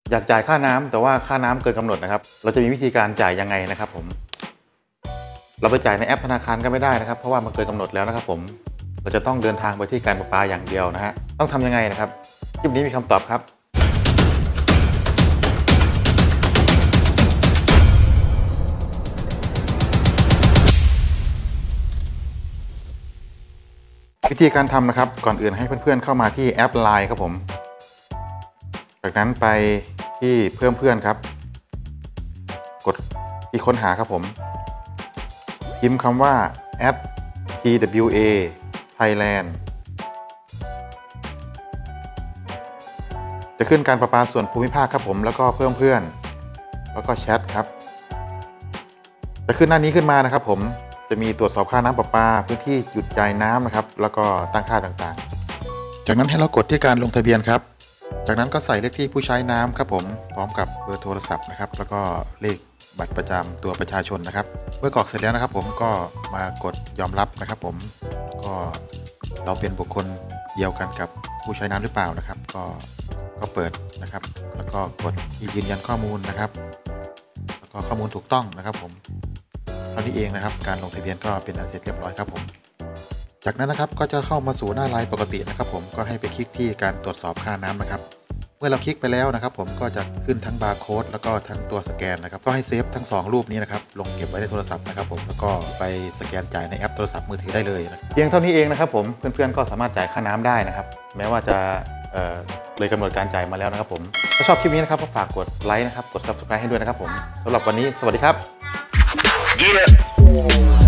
อยากจ่ายค่าน้ำแต่ว่าค่าน้ำเกินกำหนดนะครับเราจะมีวิธีการจ่ายยังไงนะครับผมเราไปจ่ายในแอปธนาคารก็ไม่ได้นะครับเพราะว่ามันเกินกำหนดแล้วนะครับผมเราจะต้องเดินทางไปที่การประปาอย่างเดียวนะฮะต้องทำยังไงนะครับคลิปนี้มีคำตอบครับวิธีการทำนะครับก่อนอื่นให้เพื่อนๆเข้ามาที่แอป LINE ครับผมจากนั้นไปที่เพิ่มเพื่อนครับกดที่ค้นหาครับผมพิมพ์คำว่าแอป PWA Thailand จะขึ้นการประปาส่วนภูมิภาคครับผมแล้วก็เพิ่มเพื่อนแล้วก็แชทครับจะขึ้นหน้านี้ขึ้นมานะครับผมจะมีตรวจสอบค่าน้ำประปาพื้นที่หยุดจ่ายน้ำนะครับแล้วก็ตั้งค่าต่างๆจากนั้นให้เรากดที่การลงทะเบียนครับจากนั้นก็ใส่เลขที่ผู้ใช้น้ำครับผมพร้อมกับเบอร์โทรศัพท์นะครับแล้วก็เลขบัตรประจำตัวประชาชนนะครับเมื่อกรอกเสร็จแล้วนะครับผมก็มากดยอมรับนะครับผมก็เราเป็นบุคคลเดียวกันกับผู้ใช้น้ำหรือเปล่านะครับก็เปิดนะครับแล้วก็กดที่ยืนยันข้อมูลนะครับแล้วก็ข้อมูลถูกต้องนะครับผมเท่านี้เองนะครับการลงทะเบียนก็เป็นอันเสร็จเรียบร้อยครับผมจากนั้นนะครับก็จะเข้ามาสู่หน้าไลน์ปกตินะครับผมก็ให้ไปคลิกที่การตรวจสอบค่าน้ำนะครับเมื่อเราคลิกไปแล้วนะครับผมก็จะขึ้นทั้งบาร์โค้ดแล้วก็ทั้งตัวสแกนนะครับก็ให้เซฟทั้ง2รูปนี้นะครับลงเก็บไว้ในโทรศัพท์นะครับผมแล้วก็ไปสแกนจ่ายในแอปโทรศัพท์มือถือได้เลยนะเพียงเท่านี้เองนะครับผมเพื่อนๆก็สามารถจ่ายค่าน้ำได้นะครับแม้ว่าจะเลยกำหนดการจ่ายมาแล้วนะครับผมถ้าชอบคลิปนี้นะครับก็ฝากกดไลค์นะครับกด Subscribe ให้ด้วยนะครับผมสำหรับวันนี้สวัสดีครับ